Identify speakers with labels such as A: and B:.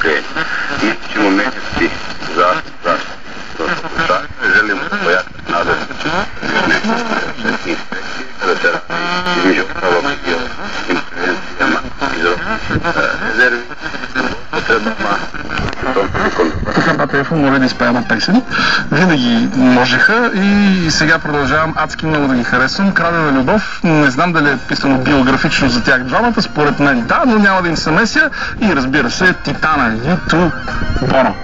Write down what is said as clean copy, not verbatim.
A: strpljenje. Mi ćemo menjati zaštitu potrošača i želimo da pojačati nadzor neke inspekcije kada se radi između ostalog i o intervencijama iz rezervi, potrebama u tom прикол.
B: Така БТФ моля да изпея на песен. Винаги можеха и сега продължавам адски много да ги харесвам. Крадена любов, не знам дали е писано биографично за тях двамата, според мен да, но няма да им се меся. И разбира се, Титана, YouTube, Боно.